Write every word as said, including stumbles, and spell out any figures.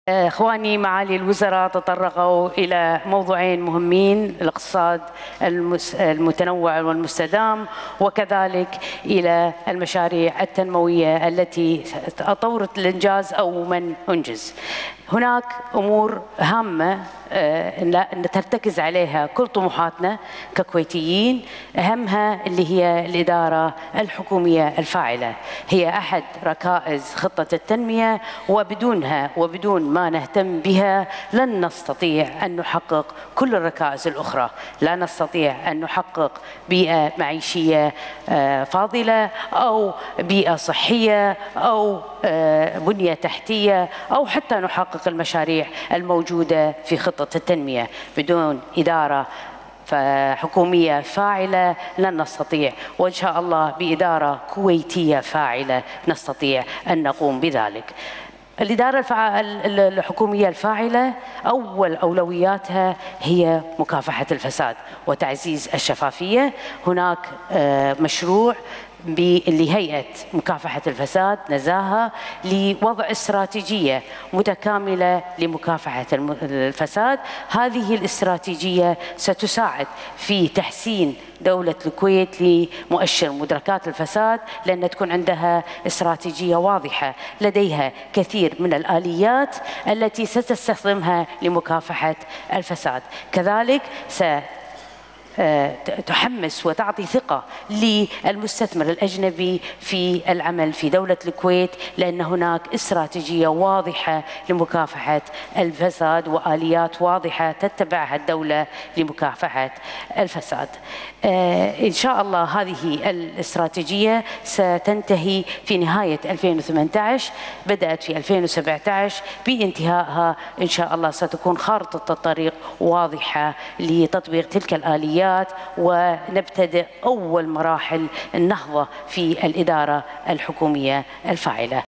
اخواني معالي الوزراء تطرقوا الى موضوعين مهمين: الاقتصاد المتنوع والمستدام، وكذلك الى المشاريع التنمويه التي اطورت الانجاز او من انجز. هناك امور هامه ان ترتكز عليها كل طموحاتنا ككويتيين، اهمها اللي هي الاداره الحكوميه الفاعله. هي احد ركائز خطه التنميه، وبدونها وبدون ما نهتم بها لن نستطيع ان نحقق كل الركائز الاخرى. لا نستطيع ان نحقق بيئه معيشيه فاضله او بيئه صحيه او بنيه تحتيه او حتى نحقق المشاريع الموجوده في خطه التنميه. بدون اداره حكومية فاعلة لن نستطيع، وإن شاء الله بإدارة كويتية فاعلة نستطيع أن نقوم بذلك. الإدارة الحكومية الفاعلة أول أولوياتها هي مكافحة الفساد وتعزيز الشفافية. هناك مشروع لهيئة مكافحة الفساد نزاهة لوضع استراتيجية متكاملة لمكافحة الفساد. هذه الاستراتيجية ستساعد في تحسين دولة الكويت لمؤشر مدركات الفساد، لأن تكون عندها استراتيجية واضحة، لديها كثير من الآليات التي ستستخدمها لمكافحة الفساد. كذلك س تحمس وتعطي ثقة للمستثمر الأجنبي في العمل في دولة الكويت، لأن هناك استراتيجية واضحة لمكافحة الفساد وآليات واضحة تتبعها الدولة لمكافحة الفساد. إن شاء الله هذه الاستراتيجية ستنتهي في نهاية ألفين وثمانية عشر، بدأت في ألفين وسبعة عشر، بانتهائها إن شاء الله ستكون خارطة الطريق واضحة لتطبيق تلك الآليات، ونبتدئ أول مراحل النهضة في الإدارة الحكومية الفاعلة.